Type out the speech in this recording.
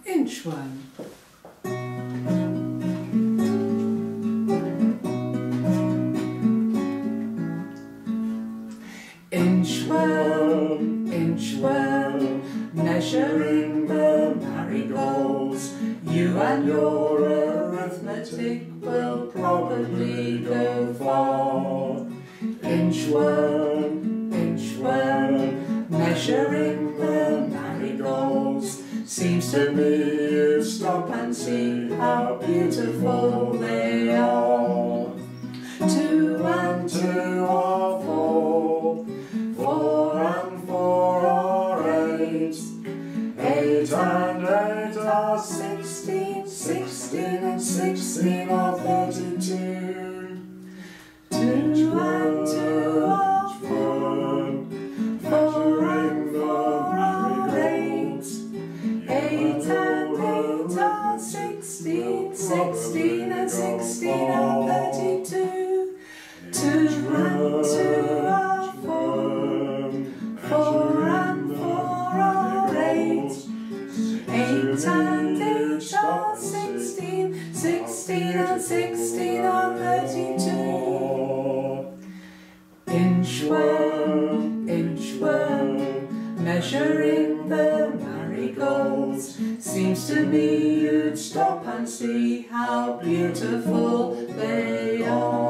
Inchworm. Inchworm, inchworm, measuring the marigolds. You and your arithmetic will probably go far. Inchworm, inchworm, measuring the marigolds. Seems to me you'd stop and see how beautiful they are. 2 and 2 are 4, 4 and 4 are 8, 8 and 8 are 16, 16 and 16 are 32. 2 and 2 are 4, 4 and 4 are 8, 8 and 8 are 16, 16 and 16 are 32. 2 and 2 are 4, 4 and 4 are 8, 8 and 8 are 16, 16 and 16 are 32. Inchworm, inchworm, measuring the marigolds. Seems to me you'd stop and see how beautiful they are.